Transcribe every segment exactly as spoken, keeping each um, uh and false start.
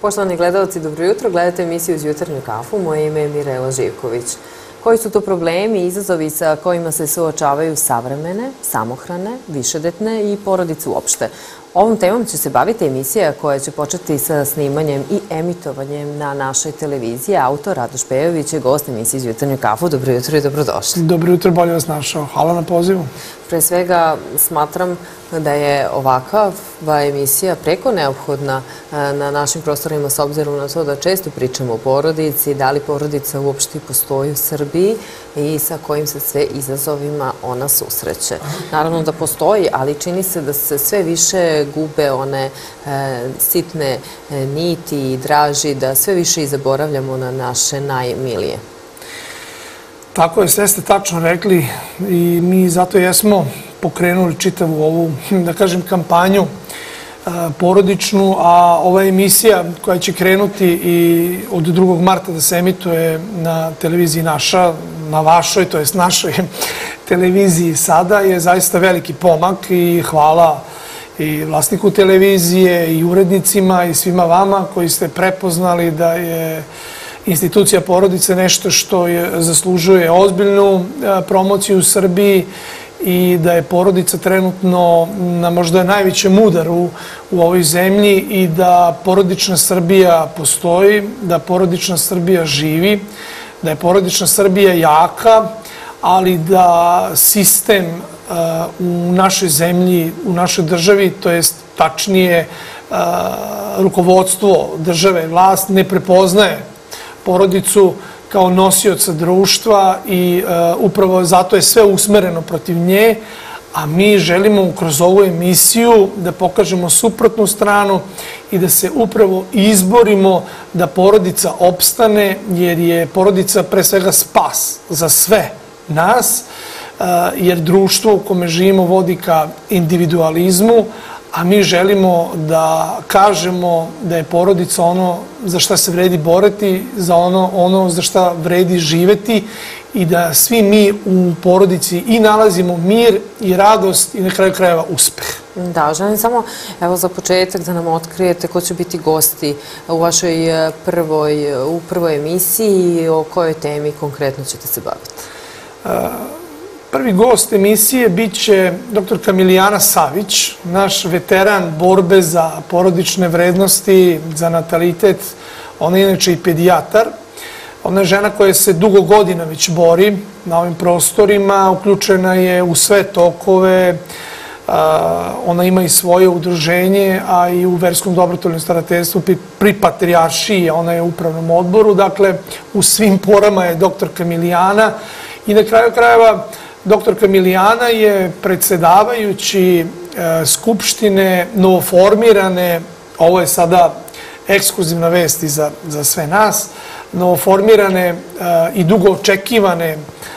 Poštovani gledalci, dobro jutro. Gledate emisiju Uz jutarnju kafu. Moje ime je Mirela Živković. Koji su to problemi i izazovi sa kojima se suočavaju savremene, samohrane, višedetne i porodice uopšte? Ovom temom će se baviti emisija koja će početi sa snimanjem i emitovanjem na našoj televiziji. Autor Radoš Pejović je gost emisije Uz jutarnju kafu. Dobro jutro i dobrodošli. Dobro jutro, bolje vas našao. Hvala na pozivu. Pre svega smatram da je ovakva emisija preko neophodna na našim prostorima s obzirom na to da često pričamo o porodici, da li porodica uopšte postoji u Srbiji i sa kojim se sve izazovima ona susreće. Naravno da postoji, ali čini se da se sve više gube one sitne niti i draži, da sve više i zaboravljamo na naše najmilije. Tako je, sve ste tačno rekli i mi zato jesmo pokrenuli čitavu ovu, da kažem, kampanju porodičnu, a ova emisija koja će krenuti i od drugog marta da se emituje na televiziji naša, na vašoj, to jest našoj televiziji sada, je zaista veliki pomak i hvala i vlasniku televizije i urednicima i svima vama koji ste prepoznali da je institucija porodice nešto što zaslužuje ozbiljnu promociju u Srbiji i da je porodica trenutno na možda najvećem udaru u ovoj zemlji i da porodična Srbija postoji, da porodična Srbija živi, da je porodična Srbija jaka, ali da sistem u našoj zemlji, u našoj državi, to jest tačnije rukovodstvo države, vlast, ne prepoznaje porodicu kao nosioca društva i upravo zato je sve usmereno protiv nje, a mi želimo kroz ovu emisiju da pokažemo suprotnu stranu i da se upravo izborimo da porodica opstane, jer je porodica pre svega spas za sve nas, jer društvo u kome živimo vodi ka individualizmu, a mi želimo da kažemo da je porodica ono za šta se vredi boriti, za ono, ono za šta vredi živeti i da svi mi u porodici i nalazimo mir i radost i na kraju krajeva uspeh. Da, želim samo, evo za početak da nam otkrijete ko će biti gosti u vašoj prvoj, u prvoj emisiji i o kojoj temi konkretno ćete se baviti. Prvi gost emisije bit će doktorka Milijana Savić, naš veteran borbe za porodične vrednosti, za natalitet. Ona je inače i pedijatar. Ona je žena koja se dugo godina već bori na ovim prostorima, uključena je u sve tokove. Ona ima i svoje udruženje, a i u verskom dobrotvornom starateljstvu pri Patrijaršiji, ona je u upravnom odboru. Dakle, u svim porama je doktorka Milijana i na kraju krajeva doktorka Milijana je predsedavajući Skupštine novoformirane, ovo je sada ekskluzivna vest za, za sve nas, novoformirane i dugo očekivane,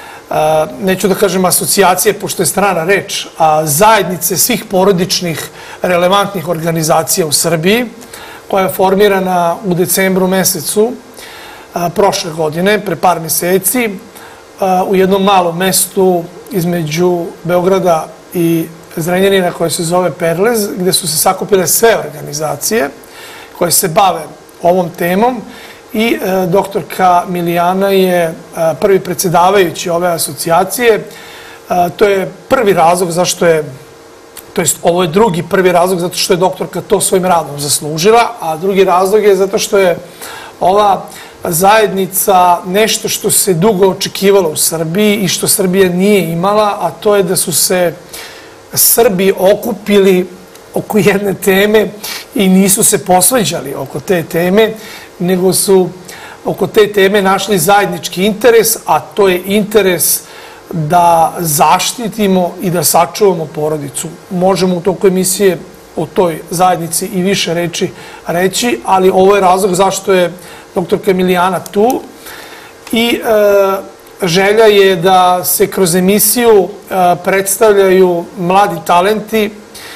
neću da kažem asocijacije, pošto je strana reč, a zajednice svih porodičnih relevantnih organizacija u Srbiji, koja je formirana u decembru mesecu prošle godine, pre par meseci, u jednom malom mestu između Beograda i Zrenjanina koje se zove Perlez, gde su se sakupile sve organizacije koje se bave ovom temom i doktorka Milijana je prvi predsedavajući ove asocijacije. To je prvi razlog zašto je, to jest ovo je drugi prvi razlog zato što je doktorka to svojim radom zaslužila, a drugi razlog je zato što je ova zajednica nešto što se dugo očekivalo u Srbiji i što Srbija nije imala, a to je da su se Srbi okupili oko jedne teme i nisu se posvađali oko te teme, nego su oko te teme našli zajednički interes, a to je interes da zaštitimo i da sačuvamo porodicu. Možemo u toku emisije o toj zajednici i više reči reći, ali ovo je razlog zašto je doktorka Milijana tu i želja je da se kroz emisiju predstavljaju mladi talenti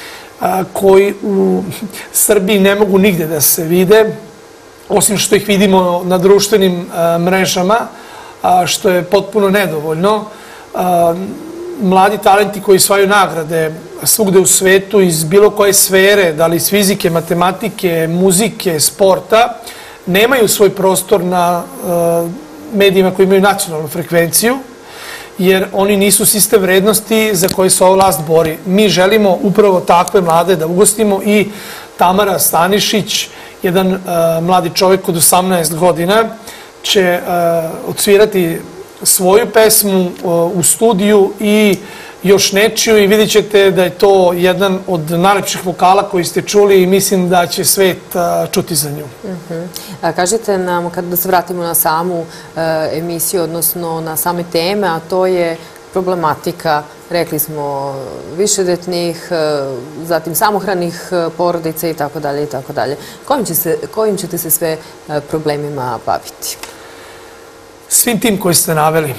koji u Srbiji ne mogu nigde da se vide, osim što ih vidimo na društvenim mrežama, što je potpuno nedovoljno. Mladi talenti koji osvajaju nagrade svugde u svetu iz bilo koje sfere, da li iz fizike, matematike, muzike, sporta, nemaju svoj prostor na medijima koji imaju nacionalnu frekvenciju, jer oni nisu sistem vrednosti za koji se ova vlast bori. Mi želimo upravo takve mlade da ugostimo i Tamara Stanišić, jedan mladi čovjek od osamnaest godina, će odsvirati svoju pesmu u studiju i još nečiju i vidjet ćete da je to jedan od najlepših vokala koji ste čuli i mislim da će svet čuti za nju. Kažite nam, kada se vratimo na samu emisiju, odnosno na same teme, a to je problematika, rekli smo, višedetnih, zatim samohranih porodica i tako dalje i tako dalje. Kojim ćete se sve problemima baviti? Svim tim koji ste naveli.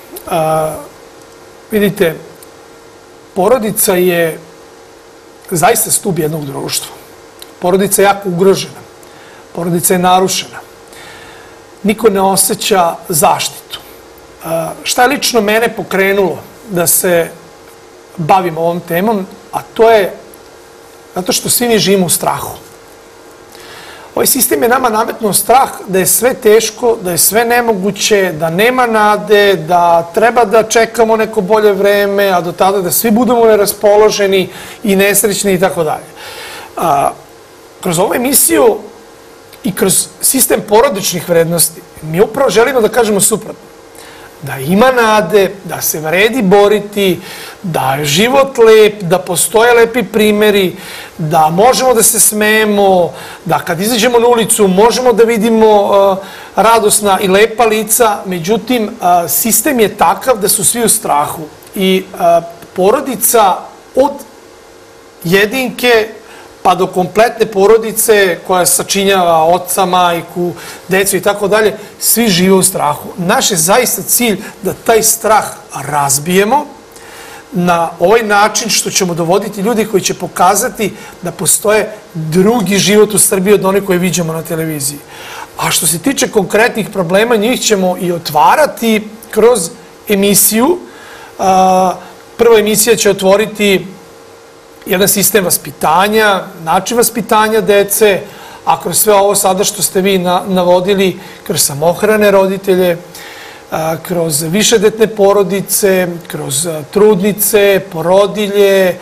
Vidite, porodica je zaista stub jednog društva. Porodica je jako ugrožena. Porodica je narušena. Niko ne osjeća zaštitu. Šta je lično mene pokrenulo da se bavim ovom temom, a to je zato što svi mi živimo u strahu. Ovaj sistem je nama nametnuo strah da je sve teško, da je sve nemoguće, da nema nade, da treba da čekamo neko bolje vreme, a do tada da svi budemo neraspoloženi i nesrećni i tako dalje. Kroz ovu emisiju i kroz sistem porodičnih vrednosti mi upravo želimo da kažemo suprotno. Da ima nade, da se vredi boriti, da je život lep, da postoje lepi primjeri, da možemo da se smejemo, da kad izađemo na ulicu možemo da vidimo radosna i lepa lica. Međutim, sistem je takav da su svi u strahu i porodica od jedinke pa do kompletne porodice koja sačinjava oca, majku, decu i tako dalje, svi žive u strahu. Naš je zaista cilj da taj strah razbijemo na ovaj način što ćemo dovoditi ljudi koji će pokazati da postoje drugi život u Srbiji od onih koje viđamo na televiziji. A što se tiče konkretnih problema, njih ćemo i otvarati kroz emisiju. Prva emisija će otvoriti jedan sistem vaspitanja, način vaspitanja dece, a kroz sve ovo sada što ste vi navodili, kroz samohrane roditelje, kroz višedetne porodice, kroz trudnice, porodilje,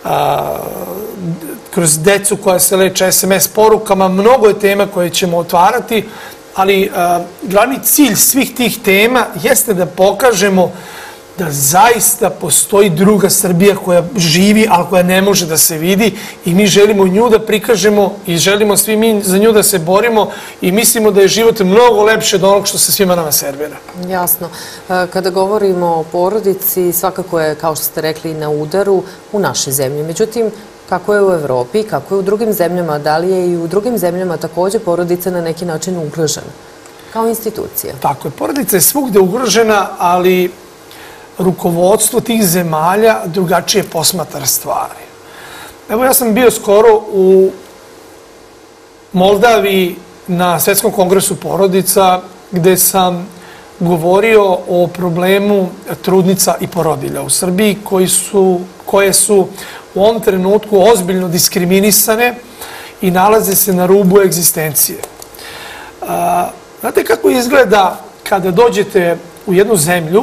kroz decu koja se leče es em es porukama, mnogo je tema koje ćemo otvarati, ali glavni cilj svih tih tema jeste da pokažemo da zaista postoji druga Srbija koja živi, ali koja ne može da se vidi i mi želimo nju da prikažemo i želimo svi mi za nju da se borimo i mislimo da je život mnogo lepše od onog što se svima nama servira. Jasno. Kada govorimo o porodici, svakako je, kao što ste rekli, na udaru u našoj zemlji. Međutim, kako je u Evropi, kako je u drugim zemljama, da li je i u drugim zemljama također porodica na neki način ugrožena kao institucija? Tako je, porodica je svugde ugrožena, ali rukovodstvo tih zemalja drugačije posmatra stvari. Evo, ja sam bio skoro u Moldaviji na Svetskom kongresu porodica gde sam govorio o problemu trudnica i porodilja u Srbiji koje su u ovom trenutku ozbiljno diskriminisane i nalaze se na rubu egzistencije. Znate kako izgleda kada dođete u jednu zemlju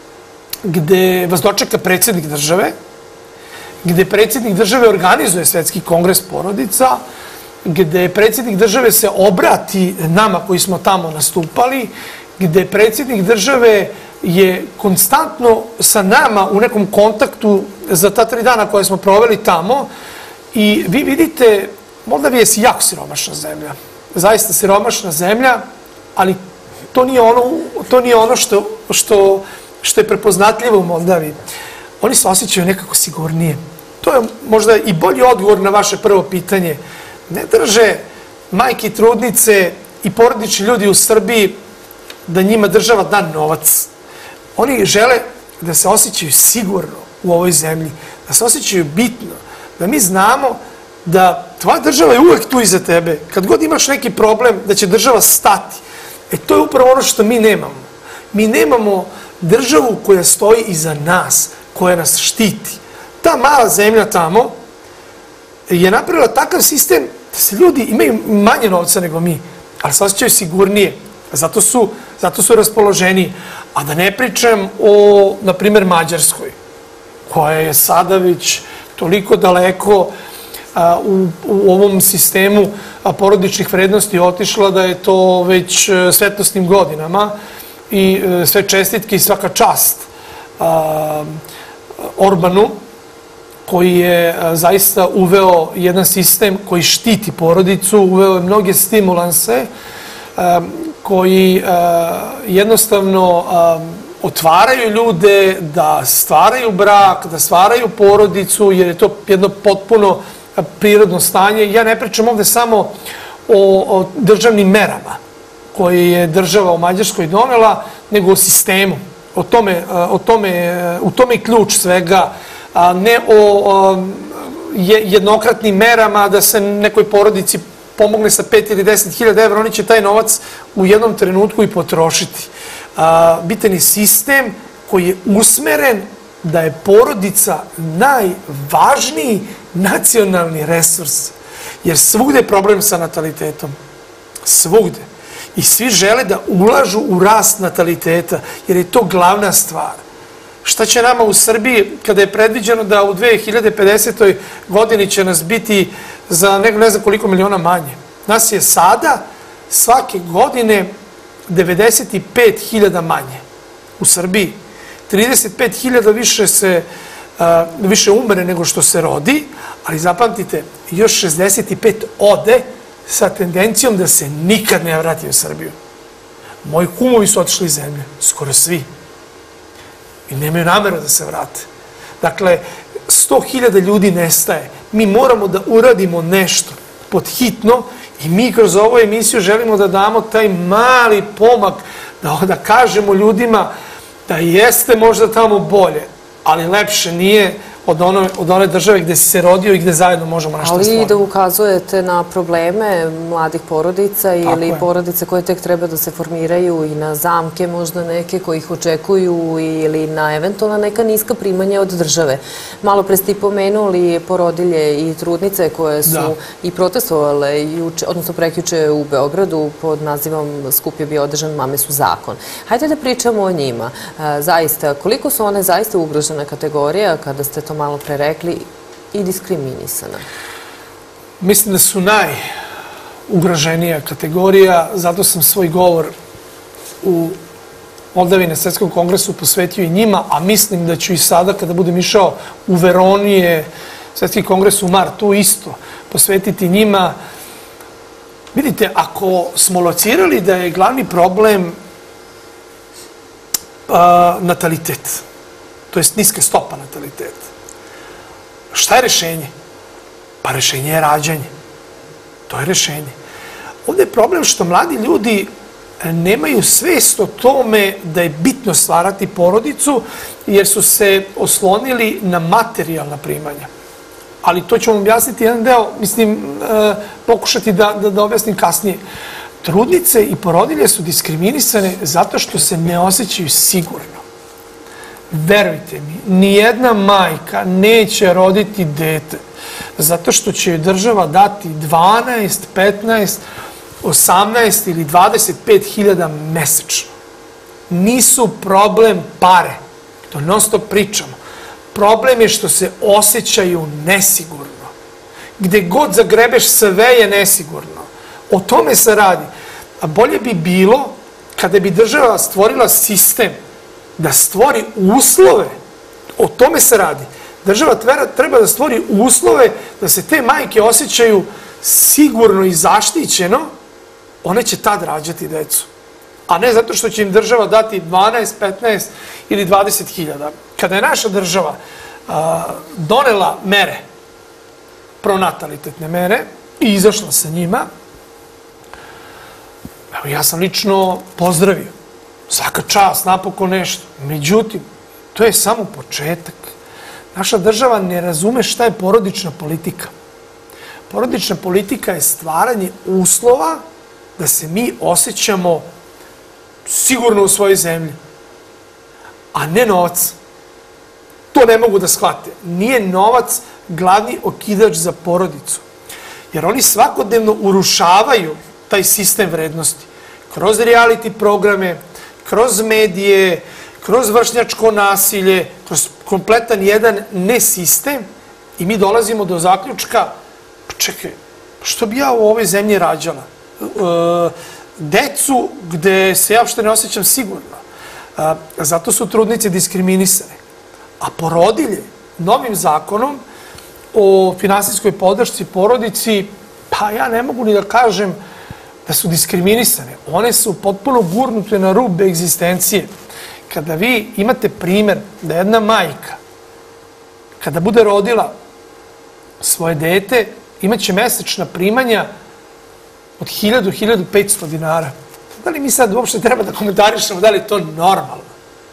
gde vas dočeka predsjednik države, gde predsjednik države organizuje Svetski kongres porodica, gde predsjednik države se obrati nama koji smo tamo nastupali, gde predsjednik države je konstantno sa nama u nekom kontaktu za ta tri dana koje smo proveli tamo i vi vidite, Moldavija je jako siromašna zemlja, zaista siromašna zemlja, ali to nije ono što što je prepoznatljivo u Moldaviji. Oni se osjećaju nekako sigurnije. To je možda i bolji odgovor na vaše prvo pitanje. Ne drže majke i trudnice i porodični ljudi u Srbiji da njima država da novac. Oni žele da se osjećaju sigurno u ovoj zemlji, da se osjećaju bitno, da mi znamo da tvoja država je uvek tu iza tebe. Kad god imaš neki problem, da će država stati. E to je upravo ono što mi nemamo. Mi nemamo državu koja stoji iza nas, koja nas štiti. ta mala zemlja tamo je napravila takav sistem da se ljudi imaju manje novca nego mi, ali se osjećaju sigurnije. Zato su, zato su raspoloženiji. A da ne pričam o, na primjer, Mađarskoj, koja je sada već toliko daleko a, u, u ovom sistemu a, porodičnih vrednosti otišla da je to već a, svetlosnim godinama i a, sve čestitke i svaka čast a, Orbanu, koji je a, zaista uveo jedan sistem koji štiti porodicu, uveo je mnoge stimulanse a, koji a, jednostavno a, otvaraju ljude da stvaraju brak, da stvaraju porodicu, jer je to jedno potpuno prirodno stanje. Ja ne pričam ovde samo o, o državnim merama koje je država u Mađarskoj donela, nego o sistemu. O tome, o tome, u tome je ključ svega, a ne o, o jednokratnim merama da se nekoj porodici pomogne sa pet ili deset hiljada evra, oni će taj novac u jednom trenutku i potrošiti. A, bitan je sistem koji je usmeren da je porodica najvažniji nacionalni resurs. Jer svugde je problem sa natalitetom. Svugde. I svi žele da ulažu u rast nataliteta, jer je to glavna stvar. Šta će nama u Srbiji kada je predviđeno da u dve hiljade pedesetoj godini će nas biti za ne, ne znam koliko miliona manje? Nas je sada svake godine devedeset pet hiljada manje u Srbiji. trideset pet hiljada više se uh, više umre nego što se rodi, ali zapamtite, još šezdeset pet ode sa tendencijom da se nikad ne vrati u Srbiju. Moji kumovi su otišli iz zemlje, skoro svi. I nemaju nameru da se vrate. Dakle, sto hiljada ljudi nestaje. Mi moramo da uradimo nešto pod hitno i mi kroz ovu emisiju želimo da damo taj mali pomak, da, da kažemo ljudima da jeste možda tamo bolje, ali lepše nije od, ono, od one države gde si se rodio i gde zajedno možemo nešto stvoriti. Ali i da ukazujete na probleme mladih porodica ili porodice koje tek treba da se formiraju i na zamke možda neke koji ih očekuju ili na eventualna neka niska primanja od države. Malo pre ste i pomenuli porodilje i trudnice koje su da. i protestovale, juče, odnosno prekjuče u Beogradu pod nazivom Skup je bio održan, mame su zakon. Hajde da pričamo o njima. Zaista, koliko su one zaista ugrožena kategorija kada ste to malo pre rekli i diskriminisana? Mislim da su najugroženija kategorija, zato sam svoj govor u Moldavi na Svetskom kongresu posvetio i njima, a mislim da ću i sada kada budem išao u Veronije, Svetski kongres u martu isto posvetiti njima. Vidite, ako smo locirali da je glavni problem a, natalitet, to jest niska stopa nataliteta, šta je rešenje? Pa rešenje je rađanje. To je rešenje. Ovde je problem što mladi ljudi nemaju svest o tome da je bitno stvarati porodicu, jer su se oslonili na materijalna primanja. Ali to ću vam objasniti jedan deo, mislim, pokušati da, da, da objasnim kasnije. Trudnice i porodilje su diskriminisane zato što se ne osjećaju sigurno. Verujte mi, nijedna majka neće roditi dete zato što će joj država dati dvanaest, petnaest, osamnaest ili dvadeset pet hiljada mesečno. Nisu problem pare, to non stop pričamo. Problem je što se osjećaju nesigurno. Gde god zagrebeš, sve je nesigurno. O tome se radi. A bolje bi bilo kada bi država stvorila sistem da stvori uslove, o tome se radi. Država treba da stvori uslove da se te majke osjećaju sigurno i zaštićeno, one će tad rađati decu. A ne zato što će im država dati dvanaest, petnaest ili dvadeset hiljada. Kada je naša država a, donela mere, pronatalitetne mere, i izašla sa njima, evo, ja sam lično pozdravio. Svaka čast, napokon nešto. Međutim, to je samo početak. Naša država ne razume šta je porodična politika. Porodična politika je stvaranje uslova da se mi osjećamo sigurno u svojoj zemlji, a ne novac. to ne mogu da shvate. Nije novac glavni okidač za porodicu. Jer oni svakodnevno urušavaju taj sistem vrednosti. Kroz reality programe, kroz medije, kroz vršnjačko nasilje, kroz kompletan jedan nesistem i mi dolazimo do zaključka, čekaj, što bi ja u ovoj zemlji rađala? Decu gde se ja uopšte ne osjećam sigurno. Zato su trudnice diskriminisane. A porodilje novim zakonom o finansijskoj podršci porodici, pa ja ne mogu ni da kažem da su diskriminisane. One su potpuno gurnute na rub egzistencije. Kada vi imate primer da jedna majka, kada bude rodila svoje dete, imaće mesečna primanja od hiljadu do hiljadu petsto dinara. Da li mi sad uopšte treba da komentarišemo da li je to normalno?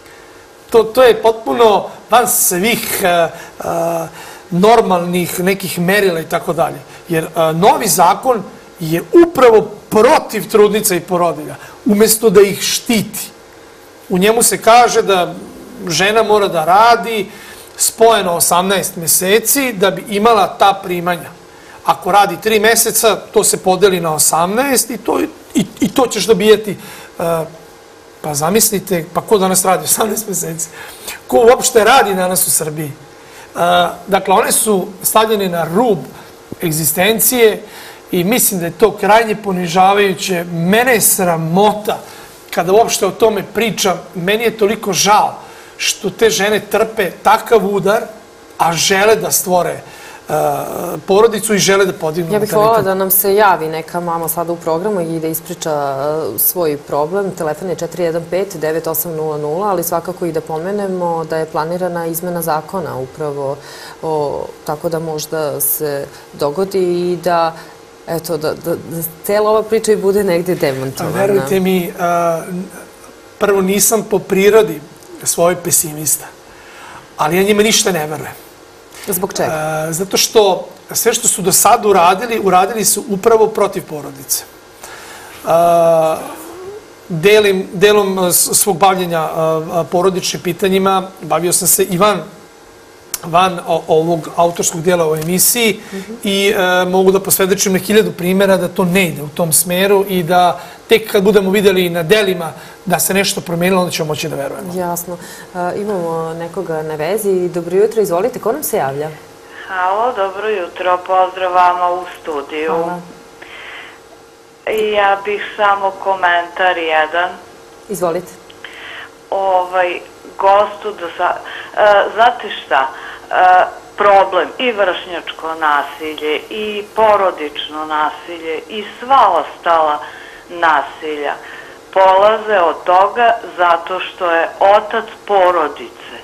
To, to je potpuno van svih uh, uh, normalnih nekih merila i tako dalje. Jer uh, novi zakon je upravo protiv trudnica i porodilja, umesto da ih štiti. U njemu se kaže da žena mora da radi spojeno osamnaest meseci da bi imala ta primanja. Ako radi tri meseca, to se podeli na osamnaest i to, i, i to ćeš dobijati. Uh, pa zamislite, pa ko danas radi osamnaest meseci? Ko uopšte radi danas u Srbiji? Uh, dakle, one su stavljene na rub egzistencije i mislim da je to krajnje ponižavajuće. Mene je sramota kada uopšte o tome pričam. Meni je toliko žao što te žene trpe takav udar, a žele da stvore porodicu i žele da podignu. Ja bih voljela da nam se javi neka mama sada u programu i da ispriča svoj problem. Telefon je četiri jedan pet devet osam nula nula, ali svakako i da pomenemo da je planirana izmena zakona upravo tako da možda se dogodi i da eto, da cela ova priča i bude negde demontovana. Verujte mi, prvo nisam po prirodi svoj pesimista, ali ja njima ništa ne verujem. Zbog čega? Zato što sve što su do sada uradili, uradili su upravo protiv porodice. Delim, delom svog bavljenja porodičnim pitanjima, bavio sam se i van, van ovog autorskog dela o emisiji i mogu da posvedočim na hiljadu primjera da to ne ide u tom smeru i da tek kad budemo videli na delima da se nešto promenilo, onda ćemo moći da verujemo. Jasno. Imamo nekoga na vezi. Dobro jutro, izvolite. Ko nam se javlja? Halo, dobro jutro. Pozdrav vama u studiju. Hvala. Ja bih samo komentar jedan. Izvolite. Ovaj, gostu do sad... Znate šta? Problem i vršnjačko nasilje i porodično nasilje i sva ostala nasilja polaze od toga zato što je otac porodice,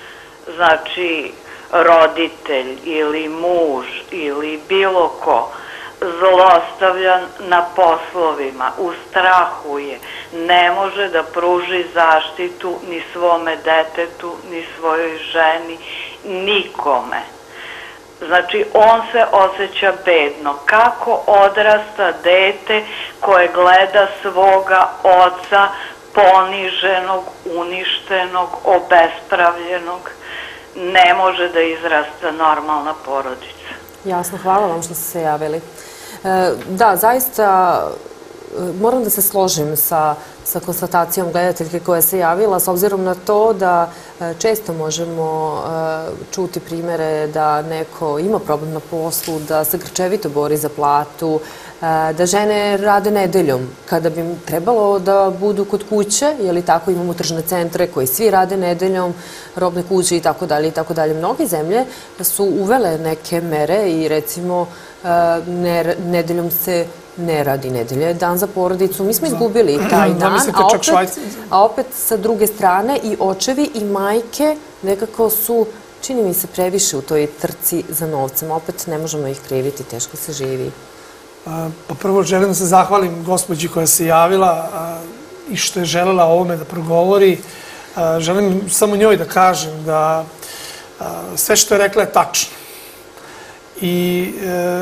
znači roditelj ili muž ili bilo ko, zlostavljan na poslovima, ustrahuje, ne može da pruži zaštitu ni svome detetu, ni svojoj ženi, nikome. Znači, on se osjeća bedno. Kako odrasta dete koje gleda svoga oca poniženog, uništenog, obespravljenog, ne može da izrasta normalna porodica. Jasno, hvala vam što ste se javili. Da, zaista moram da se složim sa sa konstatacijom gledateljke koja se javila, s obzirom na to da često možemo čuti primere da neko ima problem na poslu, da se grčevito bori za platu, da žene rade nedeljom, kada bi trebalo da budu kod kuće, jer i tako imamo tržne centre koji svi rade nedeljom, robne kuće i tako dalje i tako dalje. Mnoge zemlje su uvele neke mere i recimo nedeljom se ne radi, nedelja je dan za porodicu. Mi smo izgubili taj dan, a opet sa druge strane i očevi i majke nekako su, čini mi se, previše u toj trci za novcem. Opet ne možemo ih kriviti, teško se živi. Pa prvo želim da se zahvalim gospođi koja se javila i što je želela o ovome da progovori. Želim samo njoj da kažem da sve što je rekla je tačno. I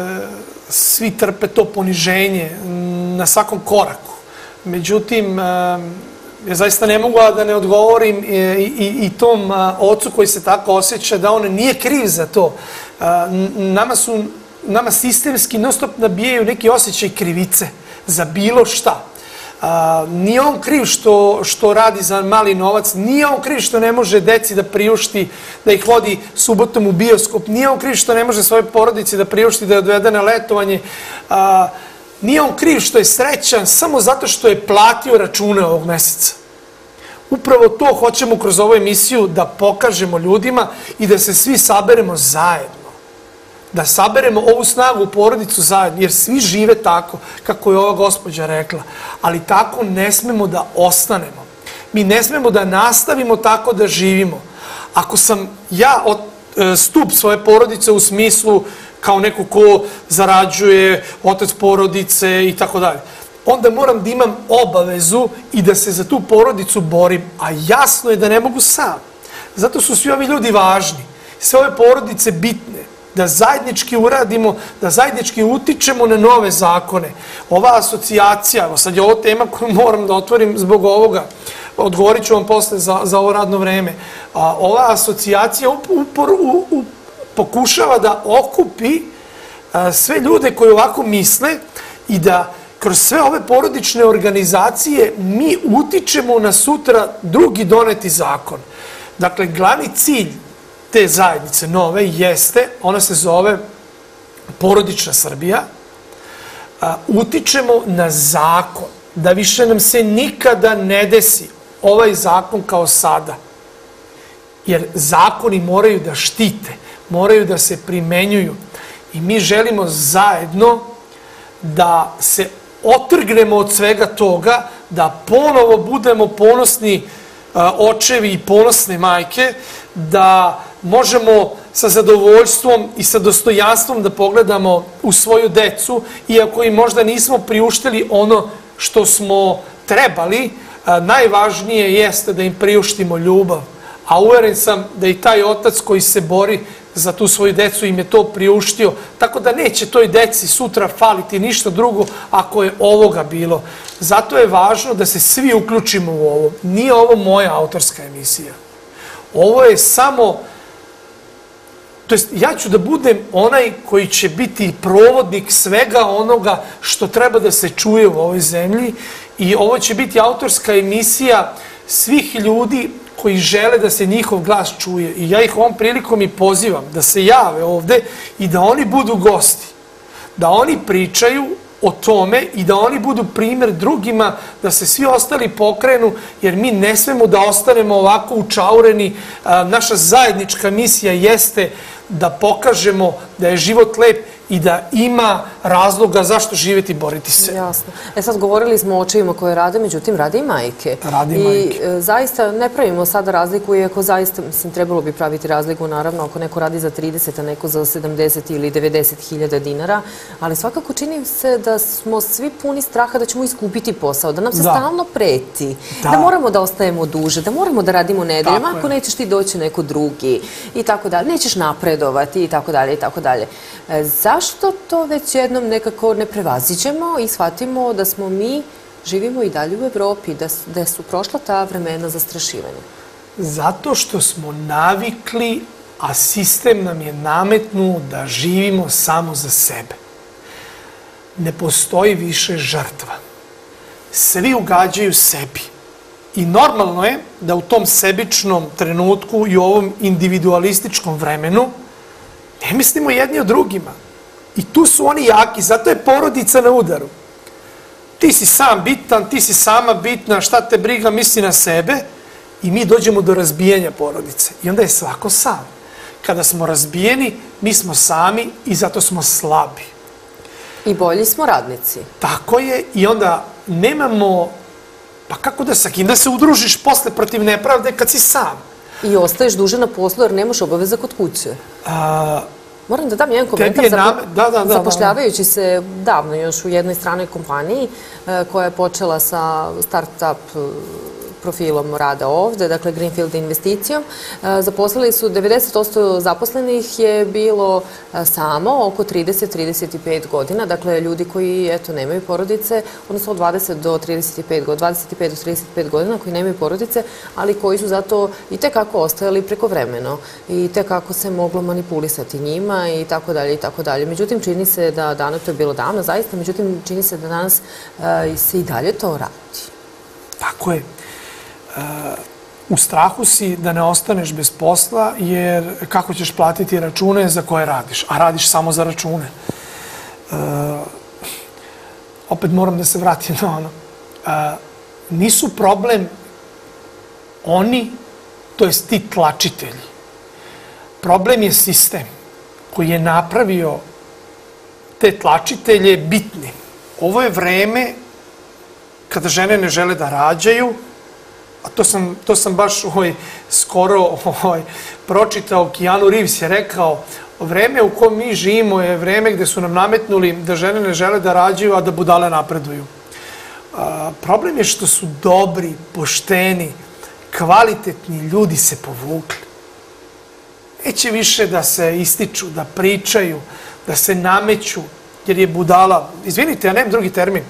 svi trpe to poniženje na svakom koraku. Međutim, ja zaista ne mogu da ne odgovorim i, i, i tom a, ocu koji se tako osjeća da on nije kriv za to. A, nama su, nama sistemski non stop nabijaju neki osjećaj krivice za bilo šta. A, nije on kriv što, što radi za mali novac, nije on kriv što ne može deci da priušti, da ih vodi subotom u bioskop, nije on kriv što ne može svoje porodici da priušti, da je odvede na letovanje, a, nije on kriv što je srećan samo zato što je platio račune ovog meseca. Upravo to hoćemo kroz ovu emisiju da pokažemo ljudima i da se svi saberemo zajedno. Da saberemo ovu snagu u porodicu zajedno, jer svi žive tako, kako je ova gospođa rekla. Ali tako ne smemo da ostanemo. Mi ne smemo da nastavimo tako da živimo. Ako sam ja od, e, stup svoje porodice u smislu kao neko ko zarađuje, otac porodice i tako dalje, onda moram da imam obavezu i da se za tu porodicu borim. A jasno je da ne mogu sam. Zato su svi ovi ljudi važni. Sve ove porodice bitne. Da zajednički uradimo, da zajednički utičemo na nove zakone. Ova asocijacija, evo sad je ovo tema koju moram da otvorim zbog ovoga, odgovorit ću vam posle za, za ovo radno vreme. A, ova asocijacija upor, u, u, pokušava da okupi a, sve ljude koji ovako misle i da kroz sve ove porodične organizacije mi utičemo na sutra drugi doneti zakon. Dakle, glavni cilj te zajednice nove jeste, ona se zove Porodična Srbija, a, utičemo na zakon, da više nam se nikada ne desi ovaj zakon kao sada. Jer zakoni moraju da štite, moraju da se primenjuju i mi želimo zajedno da se otrgnemo od svega toga, da ponovo budemo ponosni a, očevi i ponosne majke, da možemo sa zadovoljstvom i sa dostojanstvom da pogledamo u svoju decu, iako im možda nismo priuštili ono što smo trebali, najvažnije jeste da im priuštimo ljubav. A uveren sam da i taj otac koji se bori za tu svoju decu im je to priuštio, tako da neće toj deci sutra faliti ništa drugo ako je ovoga bilo. Zato je važno da se svi uključimo u ovo. Nije ovo moja autorska emisija. Ovo je samo... To jest, ja ću da budem onaj koji će biti provodnik svega onoga što treba da se čuje u ovoj zemlji i ovo će biti autorska emisija svih ljudi koji žele da se njihov glas čuje. I ja ih ovom prilikom i pozivam da se jave ovde i da oni budu gosti. Da oni pričaju o tome i da oni budu primjer drugima, da se svi ostali pokrenu, jer mi ne smemo da ostanemo ovako učaureni. Naša zajednička misija jeste da pokažemo da je život lep i da ima razloga zašto živjeti i boriti se. Jasno. E sad govorili smo o očevima koje rade, međutim rade i majke. Rade i majke. I zaista ne pravimo sada razliku, iako zaista, mislim, trebalo bi praviti razliku, naravno, ako neko radi za trideset, a neko za sedamdeset ili devedeset hiljada dinara, ali svakako čini se da smo svi puni straha da ćemo iskupiti posao, da nam se stalno preti, da moramo da ostajemo duže, da moramo da radimo nedeljama, ako nećeš ti doći neko drugi i tako dalje, nećeš napredovati i tako dalje i tako dalje. Zašto to već jednom nekako ne prevaziđemo i shvatimo da smo mi, živimo i dalje u Evropi, da su prošla ta vremena zastrašivanja? Zato što smo navikli, a sistem nam je nametnuo da živimo samo za sebe. Ne postoji više žrtva. Svi ugađaju sebi. I normalno je da u tom sebičnom trenutku i u ovom individualističkom vremenu ne mislimo jedni o drugima. I tu su oni jaki, zato je porodica na udaru. Ti si sam bitan, ti si sama bitna, šta te briga, misli na sebe i mi dođemo do razbijanja porodice. I onda je svako sam. Kada smo razbijeni, mi smo sami i zato smo slabi. I bolji smo radnici. Tako je i onda nemamo, pa kako da sa kim da se udružiš posle protiv nepravde kad si sam. I ostaješ duže na poslu jer nemaš obaveza kod kuće. A, Moram da dam jedan komentar, zapošljavajući se davno još u jednoj stranoj kompaniji koja je počela sa start-up profilom rada ovde, dakle Greenfield investicijom. Zaposlili su devedeset posto zaposlenih je bilo samo oko trideset do trideset pet godina, dakle ljudi koji eto nemaju porodice, odnosno od dvadeset do trideset pet godina, dvadeset pet do trideset pet godina koji nemaju porodice, ali koji su zato i tekako ostajali prekovremeno i tekako se moglo manipulisati njima i tako dalje i tako dalje. Međutim, čini se da danas, to je bilo davno zaista, međutim, čini se da danas se i dalje to radi. Tako je. U strahu si da ne ostaneš bez posla, jer kako ćeš platiti račune za koje radiš, a radiš samo za račune. Opet moram da se vratim na ono. Nisu problem oni, to jest ti tlačitelji. Problem je sistem koji je napravio te tlačitelje bitni. Ovo je vreme kada žene ne žele da rađaju, a to sam, to sam baš ovaj, skoro ovaj, pročitao, Keanu Reeves je rekao, vreme u kojem mi živimo je vreme gde su nam nametnuli da žene ne žele da rađaju, a da budale napreduju. A, problem je što su dobri, pošteni, kvalitetni ljudi se povukli. Neće više da se ističu, da pričaju, da se nameću, jer je budala, izvinite, ja nemam drugi termin,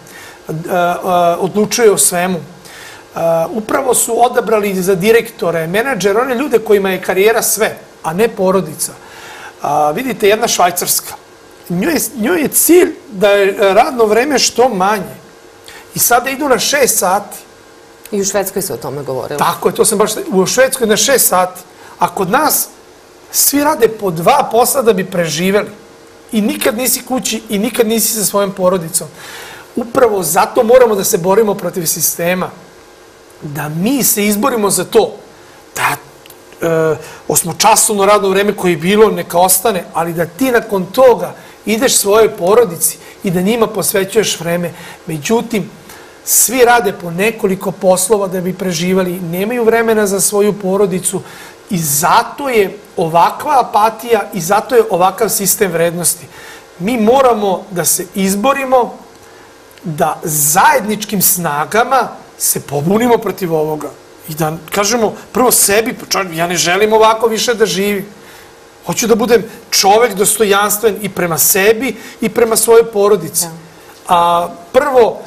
odlučuje o svemu. Upravo su odabrali za direktore, menadžere, one ljude kojima je karijera sve, a ne porodica. Vidite, jedna Švajcarska, njoj je cilj da je radno vreme što manje. I sada idu na šest sati. I u Švedskoj se o tome govorilo. Tako je, to sam baš... U Švedskoj na šest sati. A kod nas svi rade po dva posla da bi preživeli. I nikad nisi kući i nikad nisi sa svojom porodicom. Upravo zato moramo da se borimo protiv sistema. Da mi se izborimo za to. Da e, osmočasovno radno vreme koje je bilo neka ostane, ali da ti nakon toga ideš svojoj porodici i da njima posvećuješ vreme. Međutim, svi rade po nekoliko poslova da bi preživali, nemaju vremena za svoju porodicu i zato je ovakva apatija i zato je ovakav sistem vrednosti. Mi moramo da se izborimo, da zajedničkim snagama se pobunimo protiv ovoga i da kažemo prvo sebi, ja ne želim ovako više da živim. Hoću da budem čovek dostojanstven i prema sebi i prema svojoj porodici. A prvo,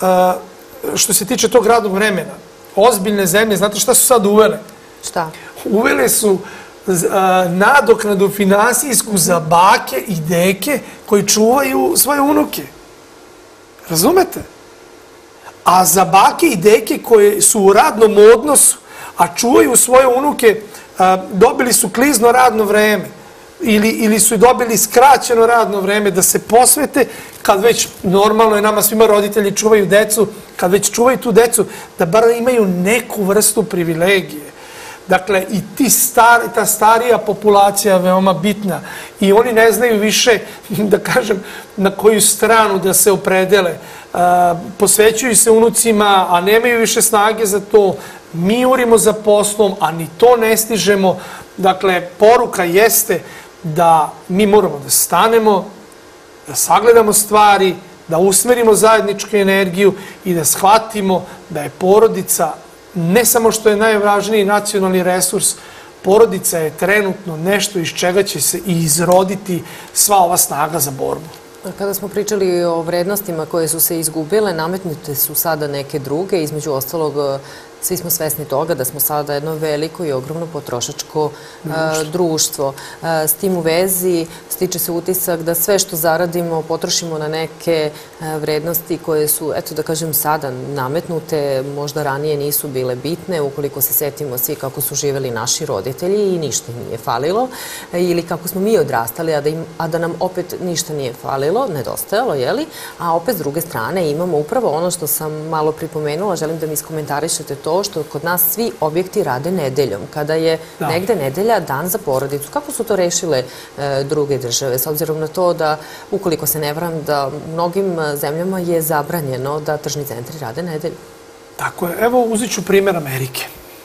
što se tiče tog radnog vremena, ozbiljne zemlje, znate šta su sad uvele? Šta? Uvele su nadoknadu finansijsku za bake i deke koji čuvaju svoje unuke. Razumete? A za bake i deke koje su u radnom odnosu, a čuvaju svoje unuke, dobili su klizno radno vreme ili, ili su dobili skraćeno radno vreme da se posvete, kad već normalno je nama svima roditelji čuvaju decu, kad već čuvaju tu decu, da bar imaju neku vrstu privilegije. Dakle, i ti star, ta starija populacija je veoma bitna i oni ne znaju više, da kažem, na koju stranu da se opredele. Posvećuju se unucima, a nemaju više snage za to. Mi jurimo za poslom, a ni to ne stižemo. Dakle, poruka jeste da mi moramo da stanemo, da sagledamo stvari, da usmerimo zajedničku energiju i da shvatimo da je porodica ne samo što je najvažniji nacionalni resurs, porodica je trenutno nešto iz čega će se i izroditi sva ova snaga za borbu. Kada smo pričali o vrednostima koje su se izgubile, nametnute su sada neke druge, između ostalog svi smo svesni toga da smo sada jedno veliko i ogromno potrošačko društvo. S tim u vezi stiče se utisak da sve što zaradimo potrošimo na neke vrednosti koje su, eto da kažem, sada nametnute, možda ranije nisu bile bitne, ukoliko se setimo svi kako su živeli naši roditelji i ništa im nije falilo, ili kako smo mi odrastali, a da, im, a da nam opet ništa nije falilo, nedostajalo, jeli? A opet s druge strane imamo upravo ono što sam malo pripomenula, želim da mi iskomentarišete to, što kod nas svi objekti rade nedeljom, kada je negde nedelja dan za porodicu. Kako su to rešile druge države, s obzirom na to da, ukoliko se ne varam, da u mnogim zemljama je zabranjeno da tržni centri rade nedelju? Tako je. Evo, uzet ću primjer Amerike.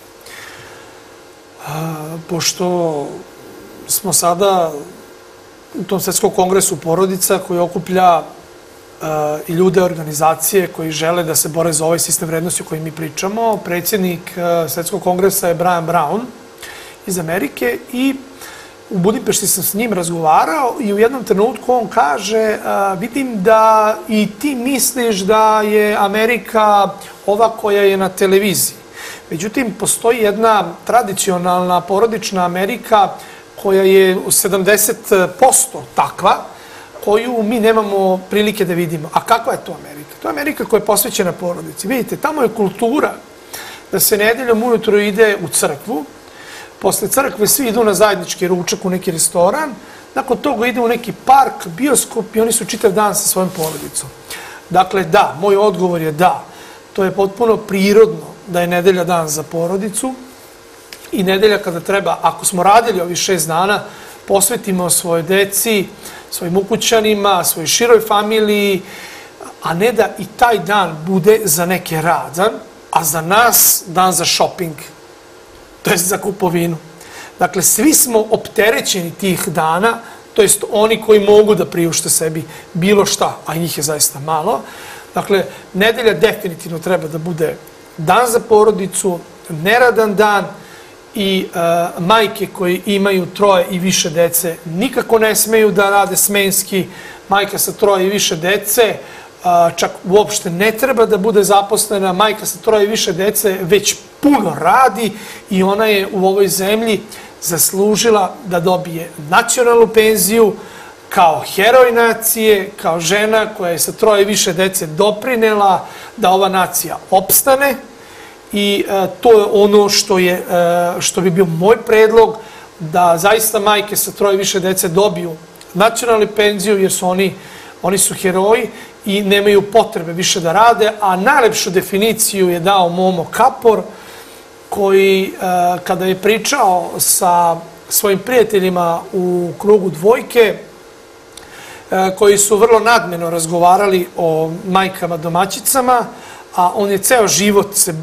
Pošto smo sada u tom svetskom kongresu porodica koji okuplja i ljude organizacije koji žele da se bore za ovaj sistem vrednosti o kojem mi pričamo. Predsjednik Svetskog kongresa je Brian Brown iz Amerike i u Budimpešti sam s njim razgovarao i u jednom trenutku on kaže vidim da i ti misliš da je Amerika ova koja je na televiziji. Međutim, postoji jedna tradicionalna porodična Amerika koja je u sedamdeset posto takva, koju mi nemamo prilike da vidimo. A kakva je to Amerika? To je Amerika koja je posvećena porodici. Vidite, tamo je kultura da se nedeljom ujutro ide u crkvu, posle crkve svi idu na zajednički ručak u neki restoran, nakon toga ide u neki park, bioskop i oni su čitav dan sa svojom porodicom. Dakle, da, moj odgovor je da. To je potpuno prirodno da je nedelja dan za porodicu i nedelja kada treba, ako smo radili ovih šest dana, posvetimo svojoj deci, svojim ukućanima, svojoj široj familiji, a ne da i taj dan bude za neke radan, a za nas dan za shopping, to je za kupovinu. Dakle, svi smo opterećeni tih dana, to jest oni koji mogu da priušte sebi bilo šta, a njih je zaista malo. Dakle, nedelja definitivno treba da bude dan za porodicu, neradan dan i majke koji imaju troje i više dece nikako ne smeju da rade smenski. Majka sa troje i više dece čak uopšte ne treba da bude zaposlena. Majka sa troje i više dece već puno radi i ona je u ovoj zemlji zaslužila da dobije nacionalnu penziju kao heroj nacije, kao žena koja je sa troje i više dece doprinela da ova nacija opstane i to je ono što, je, što bi bio moj predlog, da zaista majke sa troje i više dece dobiju nacionalnu penziju jer su oni, oni su heroji i nemaju potrebe više da rade, a najlepšu definiciju je dao Momo Kapor koji kada je pričao sa svojim prijateljima u krugu dvojke, koji su vrlo nadmeno razgovarali o majkama domaćicama, a on je ceo život, se,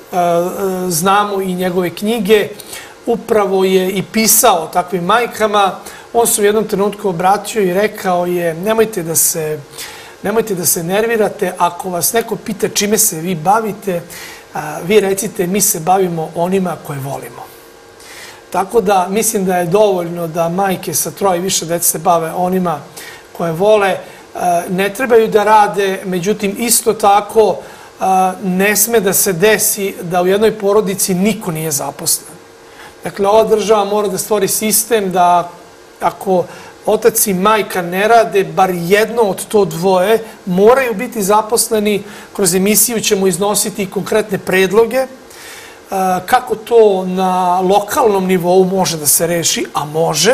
znamo i njegove knjige, upravo je i pisao o takvim majkama. On se u jednom trenutku obratio i rekao je nemojte da se, nemojte da se nervirate, ako vas neko pita čime se vi bavite, vi recite mi se bavimo onima koje volimo. Tako da mislim da je dovoljno da majke sa troje i više dece se bave onima koje vole, ne trebaju da rade, međutim isto tako ne sme da se desi da u jednoj porodici niko nije zaposlen. Dakle, ova država mora da stvori sistem da ako otac i majka ne rade, bar jedno od to dvoje moraju biti zaposleni. Kroz emisiju ćemo iznositi konkretne predloge kako to na lokalnom nivou može da se reši, a može,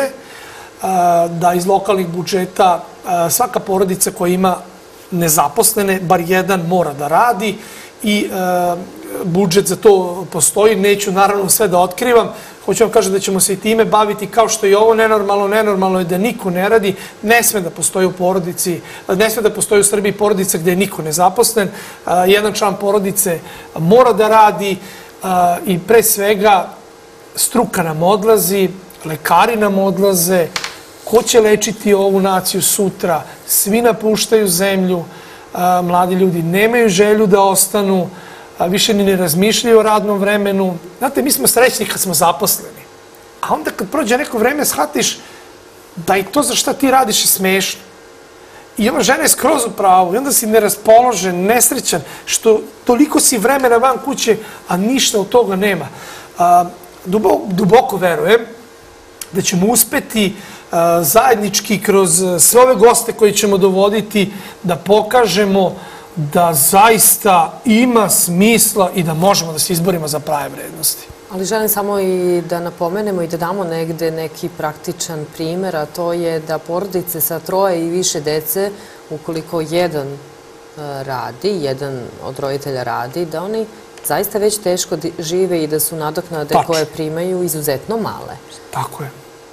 da iz lokalnih budžeta svaka porodica koja ima nezaposlene, bar jedan mora da radi i budžet za to postoji. Neću naravno sve da otkrivam, hoću vam kažem da ćemo se i time baviti, kao što je ovo nenormalno, nenormalno je da niko ne radi, ne sme da postoji u porodici, ne sme da postoji u Srbiji porodica gde je niko nezaposlen, jedan član porodice mora da radi i pre svega struka nam odlazi, lekari nam odlaze, ko će lečiti ovu naciju sutra, svi napuštaju zemlju, mladi ljudi nemaju želju da ostanu, više ni ne razmišljaju o radnom vremenu. Znate, mi smo srećni kad smo zaposleni, a onda kad prođe neko vreme shvatiš da i to za šta ti radiš je smešno. I ova žena je skroz u pravu i onda si neraspoložen, nesrećan, što toliko si vremena van kuće, a ništa od toga nema. Duboko verujem da ćemo uspeti zajednički kroz sve ove goste koje ćemo dovoditi da pokažemo da zaista ima smisla i da možemo da se izborimo za prave vrednosti. Ali želim samo i da napomenemo i da damo negde neki praktičan primer, a to je da porodice sa troje i više dece, ukoliko jedan radi, jedan od roditelja radi, da oni zaista već teško žive i da su nadoknade koje primaju izuzetno male. Tako je.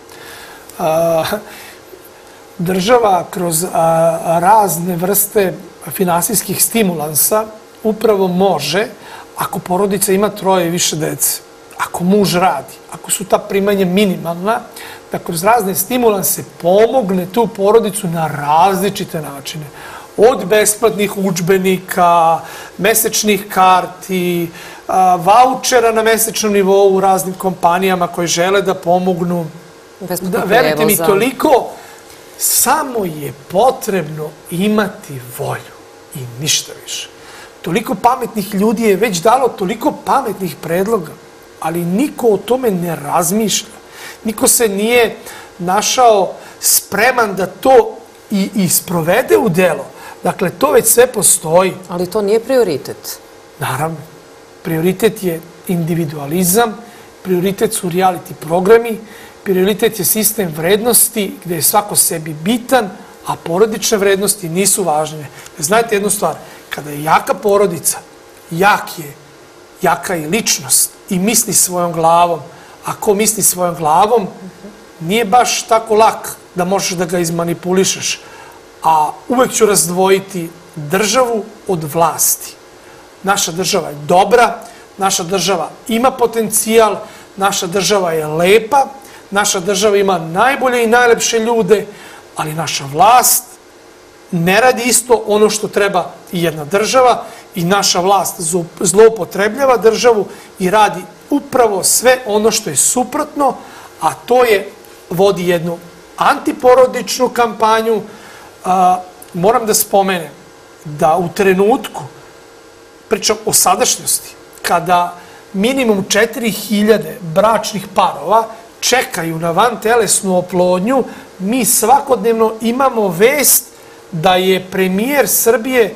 Država kroz razne vrste finansijskih stimulansa upravo može, ako porodica ima troje i više dece, ako muž radi, ako su ta primanja minimalna, da kroz razne stimulanse pomogne tu porodicu na različite načine. od besplatnih udžbenika, mesečnih karti, vaučera na mesečnom nivou u raznim kompanijama koje žele da pomognu. Da, verujte mi, toliko, samo je potrebno imati volju i ništa više. Toliko pametnih ljudi je već dalo toliko pametnih predloga, ali niko o tome ne razmišlja. Niko se nije našao spreman da to i, i sprovede u delo. Dakle, to već sve postoji. Ali to nije prioritet. Naravno. Prioritet je individualizam, prioritet su reality programi, prioritet je sistem vrednosti gde je svako sebi bitan, a porodične vrednosti nisu važne. Znajte jednu stvar, kada je jaka porodica, jak je, jaka je ličnost i misli svojom glavom. A ko misli svojom glavom, nije baš tako lak da možeš da ga izmanipulišeš. A uvek ću razdvojiti državu od vlasti. Naša država je dobra, naša država ima potencijal, naša država je lepa, naša država ima najbolje i najlepše ljude, ali naša vlast ne radi isto ono što treba i jedna država i naša vlast zloupotrebljava državu i radi upravo sve ono što je suprotno, a to je vodi jednu antiporodičnu kampanju. Moram da spomenem da u trenutku, pričam o sadašnjosti, kada minimum četiri hiljade bračnih parova čekaju na vantelesnu oplodnju, mi svakodnevno imamo vest da je premijer Srbije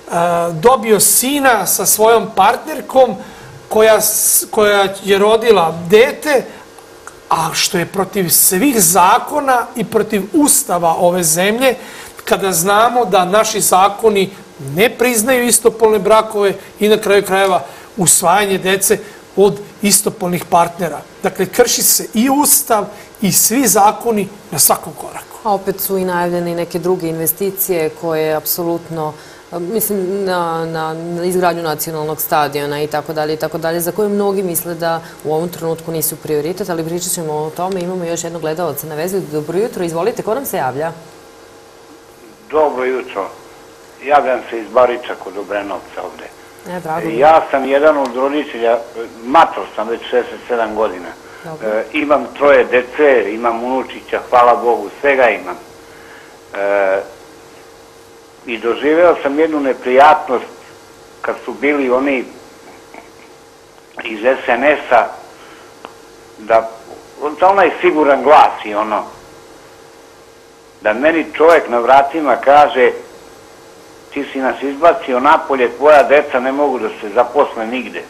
dobio sina sa svojom partnerkom koja, koja je rodila dete, a što je protiv svih zakona i protiv ustava ove zemlje, kada znamo da naši zakoni ne priznaju istopolne brakove i na kraju krajeva usvajanje dece od istopolnih partnera. Dakle, krši se i ustav i svi zakoni na svakom koraku. A opet su i najavljene neke druge investicije koje apsolutno, mislim, na, na, na izgradnju nacionalnog stadiona i tako dalje i tako dalje, za koje mnogi misle da u ovom trenutku nisu prioritet, ali pričat ćemo o tome. Imamo još jednog gledalca na vezi. Dobro jutro, izvolite, ko nam se javlja? Dobro jutro. Javljam se iz Bariča kod Obrenovca ovde. E, drago. Ja sam jedan od roditelja, mator sam već šezdeset sedam godina. E, imam troje dece, imam unučića, hvala Bogu, svega imam. E, I doživeo sam jednu neprijatnost kad su bili oni iz es en es-a, da, da onaj siguran glas i ono, da meni čovjek na vratima kaže ti si nas izbacio napolje, tvoja deca ne mogu da se zaposle nigde.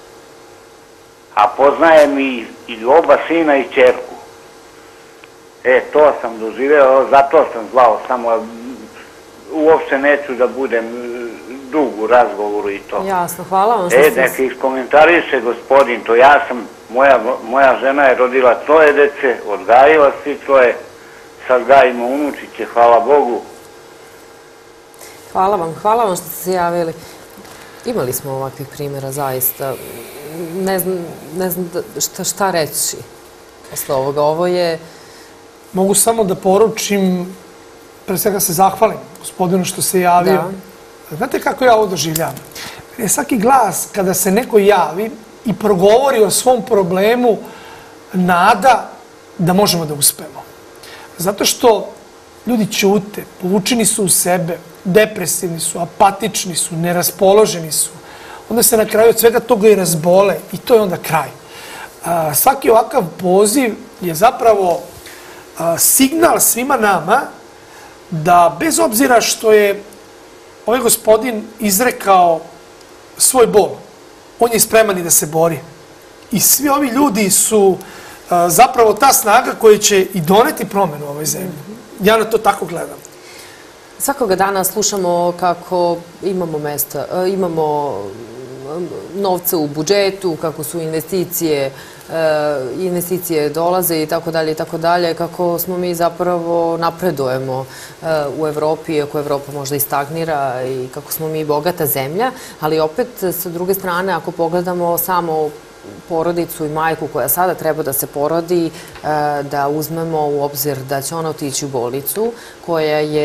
A poznajem i, i oba sina i ćerku. E, to sam doživeo, zato sam zvao, samo uopšte neću da budem dug u razgovoru i to. Jasno, hvala vam što ste... ste... E, neka iskomentariše gospodin, to ja sam, moja, moja žena je rodila troje dece, odgajila svi troje, sad gajimo unučiće, hvala Bogu. Hvala vam, hvala vam što ste se javili. Imali smo ovakvih primjera, zaista. Ne znam, ne znam šta, šta reći posle ovoga. Ovo je... Mogu samo da poručim, pre svega se zahvalim gospodinu što se javio. Da. Znate kako ja ovo doživljam? Je svaki glas kada se neko javi i progovori o svom problemu, nada da možemo da uspemo. Zato što ljudi ćute, povučeni su u sebe, depresivni su, apatični su, neraspoloženi su. Onda se na kraju od svega toga i razbole i to je onda kraj. Svaki ovakav poziv je zapravo signal svima nama da bez obzira što je ovaj gospodin izrekao svoj bol, on je spreman i da se bori. I svi ovi ljudi su zapravo ta snaga koja će i doneti promenu u ovoj zemlji. Ja na to tako gledam. Svakoga dana slušamo kako imamo mesta, imamo novce u budžetu, kako su investicije, investicije dolaze i tako dalje i tako dalje, kako smo mi zapravo napredujemo u Evropi, ako Evropa možda i stagnira i kako smo mi bogata zemlja, ali opet sa druge strane ako pogledamo samo porodicu i majku koja sada treba da se porodi, da uzmemo u obzir da će ona otići u bolnicu, koja je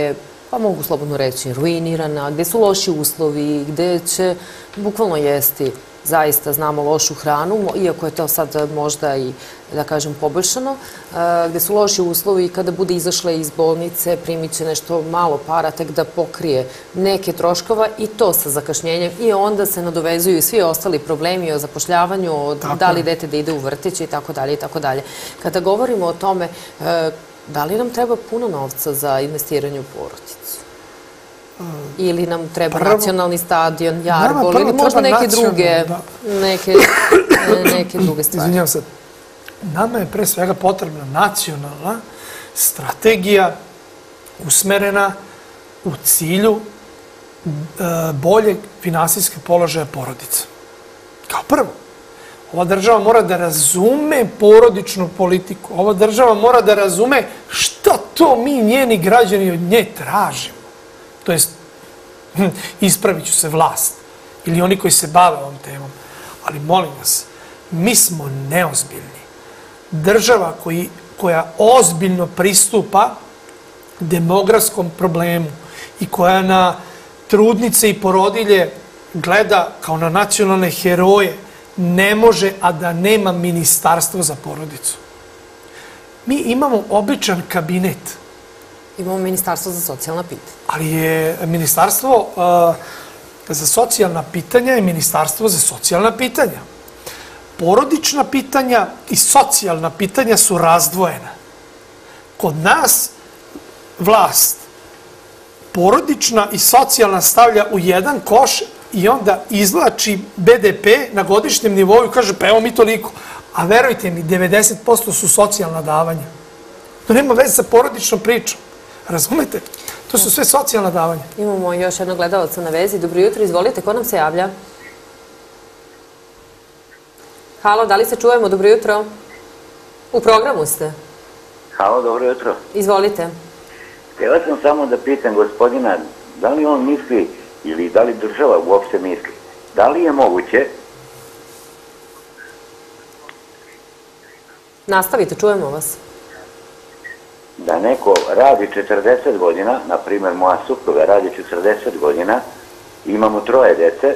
pa mogu slobodno reći, ruinirana, gde su loši uslovi, gde će bukvalno jesti zaista znamo lošu hranu, iako je to sad možda i, da kažem, poboljšano, gde su loši uslovi i kada bude izašla iz bolnice primit će nešto malo para tek da pokrije neke troškova i to sa zakašnjenjem i onda se nadovezuju i svi ostali problemi o zapošljavanju, o da li dete da ide u vrtić i tako dalje i tako dalje. Kada govorimo o tome, da li nam treba puno novca za investiranje u porodicu? Ili nam treba nacionalni stadion, Jargol, ili možda neke druge, neke druge stvari. Izvinjam se, nama je pre svega potrebna nacionalna strategija usmerena u cilju boljeg finansijskog položaja porodica. Kao prvo, ova država mora da razume porodičnu politiku. Ova država mora da razume šta to mi, njeni građani, od nje tražimo. To jest, ispravit ću se, vlast ili oni koji se bave ovom temom. Ali molim vas, mi smo neozbiljni. Država koja ozbiljno pristupa demografskom problemu i koja na trudnice i porodilje gleda kao na nacionalne heroje, ne može, a da nema ministarstvo za porodicu. Mi imamo običan kabinet. Imamo ministarstvo za socijalna pitanja. Ali je ministarstvo za socijalna pitanja i ministarstvo za socijalna pitanja. Porodična pitanja i socijalna pitanja su razdvojena. Kod nas vlast porodična i socijalna stavlja u jedan koš i onda izvlači be de pe na godišnjem nivou i kaže pa evo mi toliko. A verujte mi, devedeset posto su socijalna davanja. To nema veze sa porodičnom pričom. Razumete? To su sve socijalna davanja. Imamo još jednog gledalca na vezi. Dobro jutro, izvolite, ko nam se javlja? Halo, da li se čujemo? Dobro jutro. U programu ste. Halo, dobro jutro. Izvolite. Htjela sam samo da pitam gospodina, da li on misli ili da li država uopšte misli, da li je moguće... Nastavite, čujemo vas. Da neko radi četrdeset godina, na primjer moja supruga radi četrdeset godina, imamo troje dece,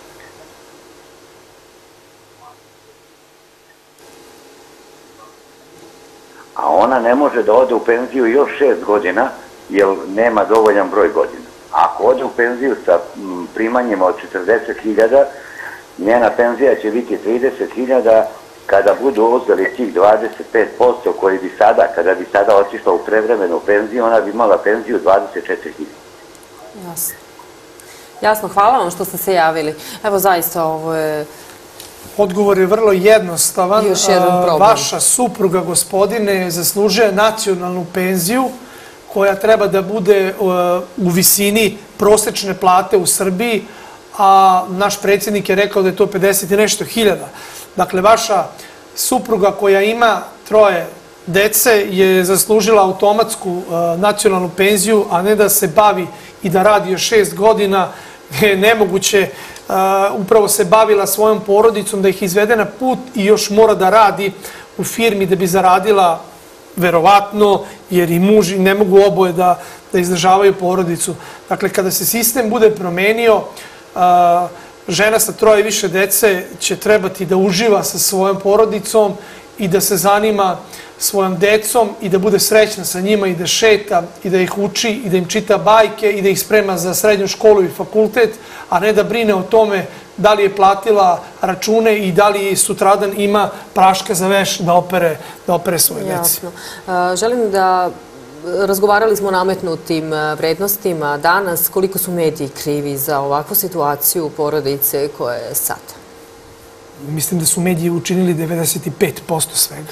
a ona ne može da ode u penziju još šest godina, jer nema dovoljan broj godina. Ako ode u penziju sa primanjima od četrdeset hiljada, njena penzija će biti trideset hiljada. Kada budu uzeli tih dvadeset pet posto koji bi sada, kada bi sada otišla u prevremenu penziju, ona bi imala penziju dvadeset četiri hiljade. Jasno. Jasno, hvala vam što ste se javili. Evo, zaista, ovo je... Odgovor je vrlo jednostavan. Još jedan problem. Vaša supruga, gospodine, zaslužuje nacionalnu penziju koja treba da bude u visini prosečne plate u Srbiji, a naš predsjednik je rekao da je to pedeset i nešto hiljada. Dakle, vaša supruga koja ima troje dece je zaslužila automatsku nacionalnu penziju, a ne da se bavi i da radi još šest godina. Je nemoguće, upravo se bavila svojom porodicom, da ih izvede na put i još mora da radi u firmi da bi zaradila, verovatno, jer i muž ne mogu oboje da izdržavaju porodicu. Dakle, kada se sistem bude promenio, žena sa troje više dece će trebati da uživa sa svojom porodicom i da se zanima svojom decom i da bude srećna sa njima i da šeta i da ih uči i da im čita bajke i da ih sprema za srednju školu i fakultet, a ne da brine o tome da li je platila račune i da li sutradan ima praška za veš da opere svoje deci. Jasno. Želim da... Razgovarali smo o nametnutim vrednostima danas. Koliko su mediji krivi za ovakvu situaciju porodice koja je sad? Mislim da su mediji učinili devedeset pet posto svega.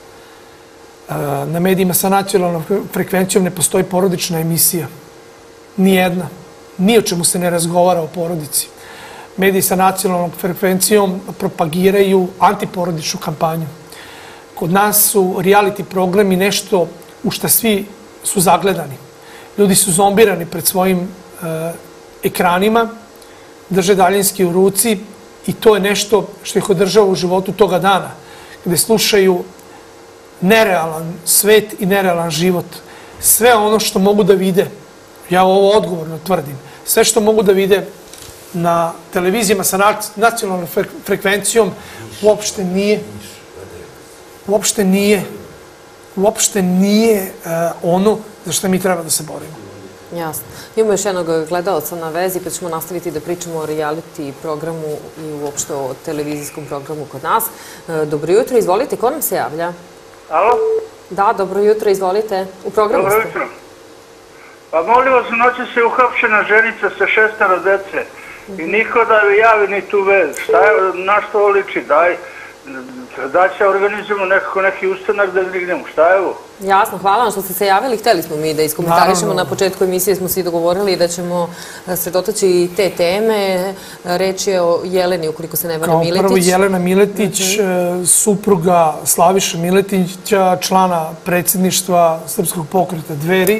Na medijima sa nacionalnom frekvencijom ne postoji porodična emisija. Nijedna. Ni o čemu se ne razgovara o porodici. Mediji sa nacionalnom frekvencijom propagiraju antiporodičnu kampanju. Kod nas su reality programi nešto u šta svi su zagledani. Ljudi su zombirani pred svojim ekranima, drže daljinski u ruci i to je nešto što ih održava u životu toga dana, gde slušaju nerealan svet i nerealan život. Sve ono što mogu da vide ja ovo odgovorno tvrdim, sve što mogu da vide na televizijama sa nacionalnom frekvencijom uopšte nije uopšte nije uopšte nije ono za što mi treba da se borimo. Jasno. Imamo još jednog gledalca na vezi, pa ćemo nastaviti da pričamo o reality programu i uopšte o televizijskom programu kod nas. Dobro jutro, izvolite, ko nam se javlja? Alo? Da, dobro jutro, izvolite. U programu ste. Dobro jutro. Pa molim vas, noći se uhapšena ženica sa šestero dece i niko da javi ni tu vez. Šta je, na što ovo liči? Daj, da će organizujemo nekako neki ustanak da dignemo. Šta je ovo? Jasno, hvala vam što ste se javili. Hteli smo mi da iskomentarišemo. Na početku emisije smo svi dogovorili da ćemo sredotaći i te teme. Reč je o Jeleni, ukoliko se ne varam, Miletić. Kao prvo Jelena Miletić, supruga Slaviša Miletića, člana predsjedništva Srpskog pokreta Dveri.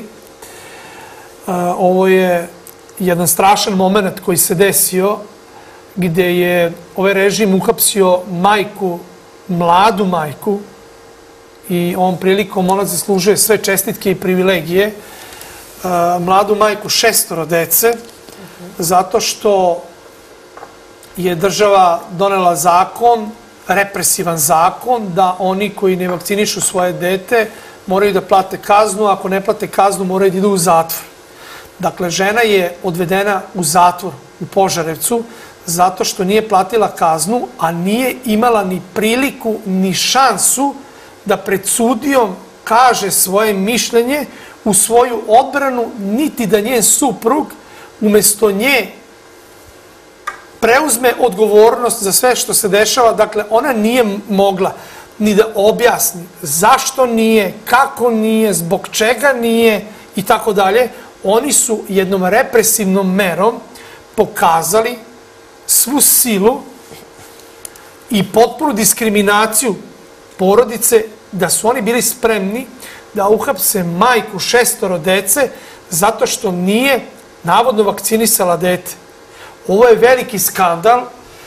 Ovo je jedan strašan moment koji se desio gde je ovaj režim uhapsio majku, mladu majku, i ovom prilikom ona zaslužuje sve čestitke i privilegije, mladu majku šestoro dece, zato što je država donela zakon, represivan zakon, da oni koji ne vakcinišu svoje dete moraju da plate kaznu, ako ne plate kaznu moraju da idu u zatvor. Dakle, žena je odvedena u zatvor u Požarevcu zato što nije platila kaznu, a nije imala ni priliku, ni šansu da pred sudijom kaže svoje mišljenje u svoju odbranu, niti da njen suprug umesto nje preuzme odgovornost za sve što se dešava. Dakle, ona nije mogla ni da objasni zašto nije, kako nije, zbog čega nije i tako dalje. Oni su jednom represivnom merom pokazali svu silu i potpunu diskriminaciju porodice, da su oni bili spremni da uhapse majku šestoro dece zato što nije navodno vakcinisala dete. Ovo je veliki skandal.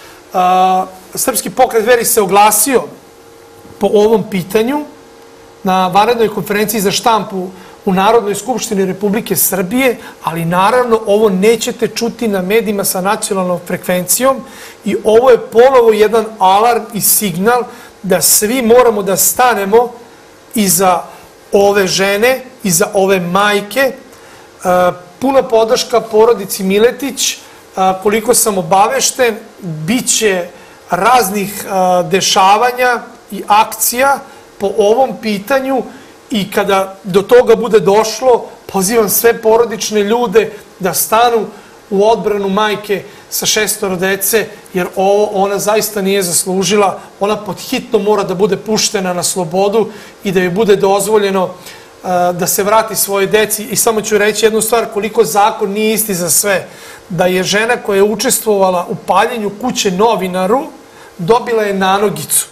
Srpski pokret Dveri se oglasio po ovom pitanju na vanrednoj konferenciji za štampu u Narodnoj skupštini Republike Srbije, ali naravno ovo nećete čuti na medijima sa nacionalnom frekvencijom i ovo je ponovo jedan alarm i signal da svi moramo da stanemo iza ove žene, iza ove majke. Puna podrška porodici Miletić. Koliko sam obavešten, bit će raznih dešavanja i akcija po ovom pitanju i kada do toga bude došlo, pozivam sve porodične ljude da stanu u odbranu majke sa šestoro dece, jer ovo ona zaista nije zaslužila. Ona pod hitno mora da bude puštena na slobodu i da joj bude dozvoljeno da se vrati svoje deci. I samo ću reći jednu stvar, koliko zakon nije isti za sve. Da je žena koja je učestvovala u paljenju kuće novinaru, dobila je nanogicu.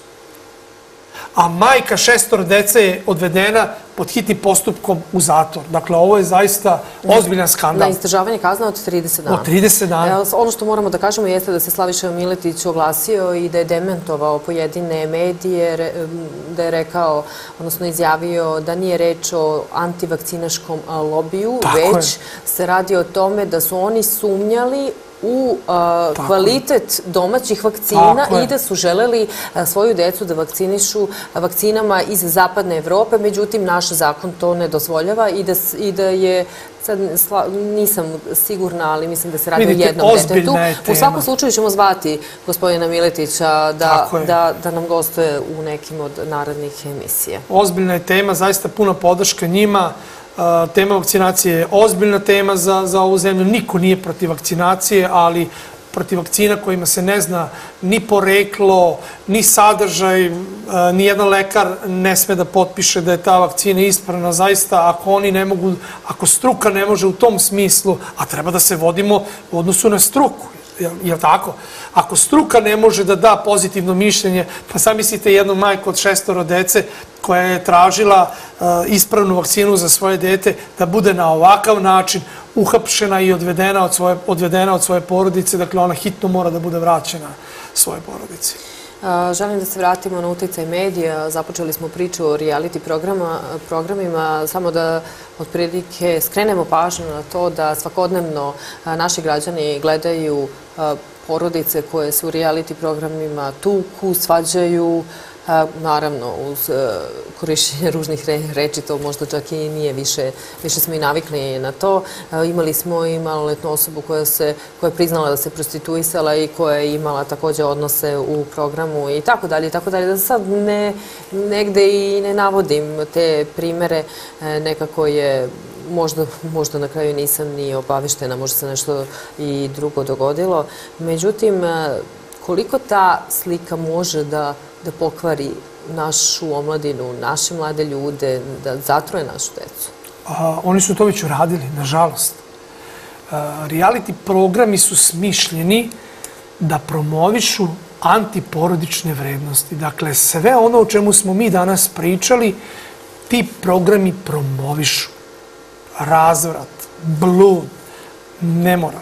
A majka šestoro dece je odvedena pod hitnim postupkom u zatvor. Dakle, ovo je zaista ozbiljan skandal. Na izdržavanje kazna od trideset dana. Od trideset dana. Ono što moramo da kažemo jeste da se Slaviša Miletić oglasio i da je dementovao pojedine medije, da je rekao, odnosno izjavio da nije reč o antivakcinaškom lobiju, već se radi o tome da su oni sumnjali u kvalitet domaćih vakcina i da su želeli svoju decu da vakcinišu vakcinama iz zapadne Evrope, međutim naš zakon to ne dozvoljava i da je, sad nisam sigurna, ali mislim da se radi o jednom detetu. U svakom slučaju ćemo zvati gospodina Miletića da nam gostuje u nekim od narednih emisija. Ozbiljna je tema, zaista puna podrška njima. Tema vakcinacije je ozbiljna tema za ovu zemlju. Niko nije protiv vakcinacije, ali protiv vakcina kojima se ne zna ni poreklo, ni sadržaj, ni jedan lekar ne sme da potpiše da je ta vakcina ispravna. Zaista, ako oni ne mogu, ako struka ne može u tom smislu, a treba da se vodimo u odnosu na struku, je li tako? Ako struka ne može da da pozitivno mišljenje, pa sad mislite jednu majku od šestoro dece koja je tražila ispravnu vakcinu za svoje dete, da bude na ovakav način uhapšena i odvedena od svoje porodice, dakle ona hitno mora da bude vraćena svoje porodici. Želim da se vratimo na uticaj medija. Započeli smo priču o reality programima, samo da otprilike skrenemo pažnju na to da svakodnevno naši građani gledaju porodice koje su u reality programima tuku, svađaju, naravno uz korišćenje ružnih reči, to možda čak i nije više, više smo i navikli na to. Imali smo i maloletnu osobu koja je priznala da se prostituisala i koja je imala također odnose u programu i tako dalje, i tako dalje. Da sad negde i ne navodim te primere, nekako je Možda, možda na kraju nisam ni obaveštena, možda se nešto i drugo dogodilo. Međutim, koliko ta slika može da, da pokvari našu omladinu, naše mlade ljude, da zatroje našu decu? A, oni su to već uradili, nažalost. A, reality programi su smišljeni da promovišu antiporodične vrednosti. Dakle, sve ono o čemu smo mi danas pričali, ti programi promovišu. Razvrat, blud, nemoral,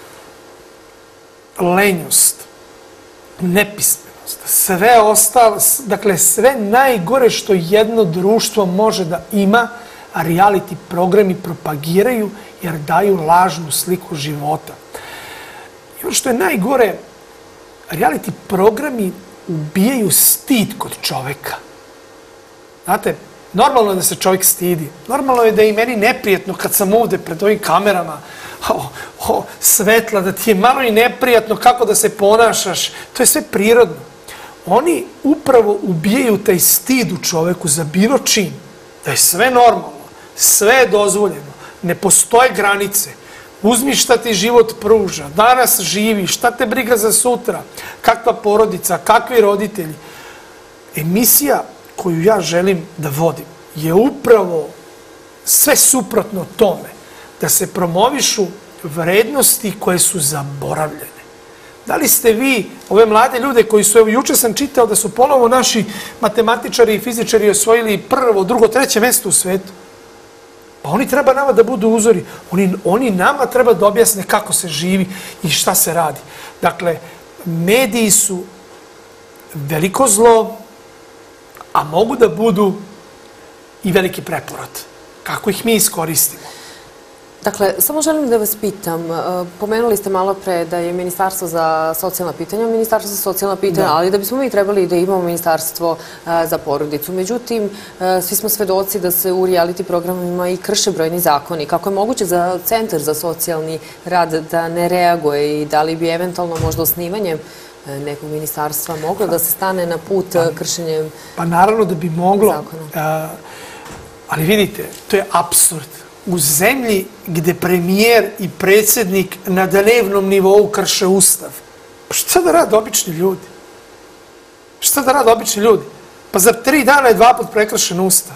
lenjost, nepismenost, sve ostalo, dakle sve najgore što jedno društvo može da ima, a reality programi propagiraju jer daju lažnu sliku života. I ono što je najgore, reality programi ubijaju stid kod čoveka. Znate, normalno je da se čovjek stidi. Normalno je da je i meni neprijatno kad sam ovdje pred ovim kamerama, o, o, svetla, da ti je malo i neprijatno kako da se ponašaš. To je sve prirodno. Oni upravo ubijaju taj stid u čoveku za bilo čim. Da je sve normalno, sve je dozvoljeno, ne postoje granice. Uzmi šta ti život pruža, danas živi, šta te briga za sutra, kakva porodica, kakvi roditelji. Emisija koju ja želim da vodim, je upravo sve suprotno tome, da se promovišu vrednosti koje su zaboravljene. Da li ste vi, ove mlade ljude koji su, evo juče sam čitao da su ponovo naši matematičari i fizičari osvojili prvo, drugo, treće mjesto u svetu. Pa oni treba nama da budu uzori. Oni, oni nama treba da objasne kako se živi i šta se radi. Dakle, mediji su veliko zlo, a mogu da budu i veliki preporod. Kako ih mi iskoristimo? Dakle, samo želim da vas pitam, pomenuli ste malo pre da je Ministarstvo za socijalna pitanja, Ministarstvo za socijalna pitanja, ali da bismo mi trebali da imamo Ministarstvo za porodicu. Međutim, svi smo svedoci da se u reality programima i krše brojni zakoni. Kako je moguće za Centar za socijalni rad da ne reaguje i da li bi eventualno možda osnivanjem nekog ministarstva moglo da se stane na put kršenjem zakona? Pa naravno da bi moglo, ali vidite, to je apsurd. U zemlji gde premijer i predsjednik na dnevnom nivou krše ustav, pa šta da rade obični ljudi? Šta da rade obični ljudi? Pa za tri dana je dva put prekršen ustav.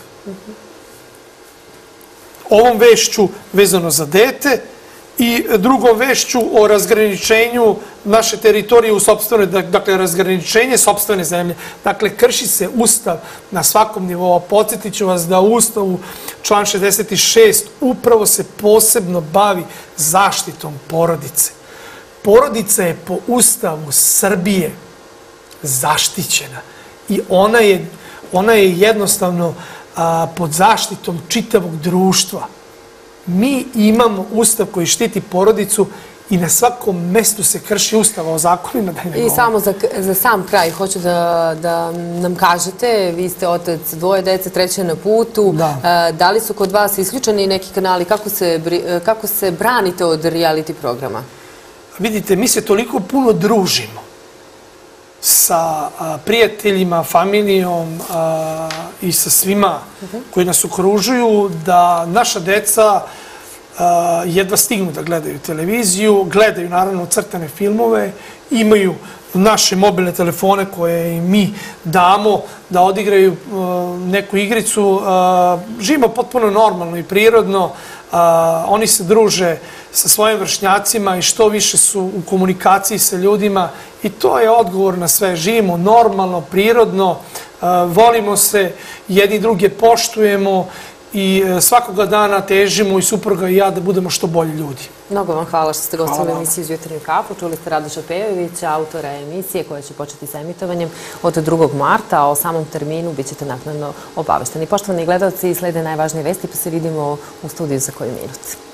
Ovom vešću vezano za dete i drugom vešću o razgraničenju naše teritorije u sopstvenoj, dakle, razgraničenje sopstvene zemlje. Dakle, krši se ustav na svakom nivou. Podsjetit ću vas da u ustavu član šezdeset šest upravo se posebno bavi zaštitom porodice. Porodica je po ustavu Srbije zaštićena i ona je, ona je jednostavno a, pod zaštitom čitavog društva. Mi imamo ustav koji štiti porodicu i na svakom mestu se krši ustava o zakonima. Da ne I samo za, za sam kraj hoću da, da nam kažete, vi ste otac dvoje dece, treće na putu, da, da li su kod vas isključeni neki kanali, kako se, kako se branite od reality programa? Vidite, mi se toliko puno družimo sa a, prijateljima, familijom a, i sa svima uh-huh. koji nas okružuju, da naša deca a, jedva stignu da gledaju televiziju, gledaju naravno crtane filmove, imaju naše mobilne telefone koje im mi damo da odigraju a, neku igricu. A, živimo potpuno normalno i prirodno, a, oni se druže sa svojim vršnjacima i što više su u komunikaciji sa ljudima i to je odgovor na sve. Živimo normalno, prirodno, volimo se, jedni druge poštujemo i svakoga dana težimo i supruga i ja da budemo što bolji ljudi. Mnogo vam hvala što ste gostili u emisiji Uz jutarnju kafu. Čuli ste Radoša Pejovića, autora emisije koja će početi sa emitovanjem od drugog marta, a o samom terminu bit ćete naknadno obavešteni. Poštovani gledalci, slede najvažnije vesti, pa se vidimo u studiju za koji minut.